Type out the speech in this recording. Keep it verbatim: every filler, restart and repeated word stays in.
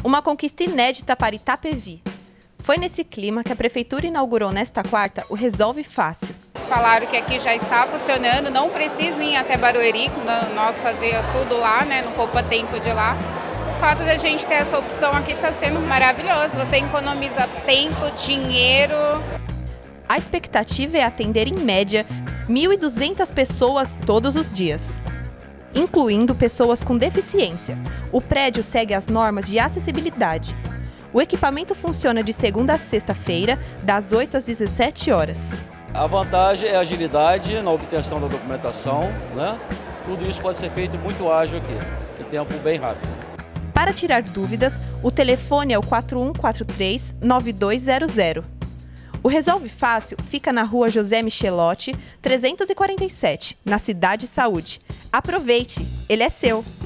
Uma conquista inédita para Itapevi. Foi nesse clima que a Prefeitura inaugurou nesta quarta o Resolve Fácil. Falaram que aqui já está funcionando, não precisa ir até Barueri, nós fazíamos tudo lá, né, no Poupa Tempo de lá. O fato da gente ter essa opção aqui está sendo maravilhoso, você economiza tempo, dinheiro. A expectativa é atender em média mil e duzentas pessoas todos os dias, incluindo pessoas com deficiência. O prédio segue as normas de acessibilidade. O equipamento funciona de segunda a sexta-feira, das oito às dezessete horas. A vantagem é a agilidade na obtenção da documentação, né? Tudo isso pode ser feito muito ágil aqui, em tempo bem rápido. Para tirar dúvidas, o telefone é o quatro um quatro três, nove dois zero zero. O Resolve Fácil fica na rua José Michelotti, trezentos e quarenta e sete, na Cidade Saúde. Aproveite, ele é seu!